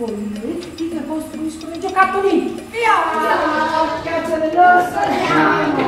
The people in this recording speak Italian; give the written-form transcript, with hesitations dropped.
Voi che costruiscono i giocattoli. Via! Caccia dell'orso, andiamo!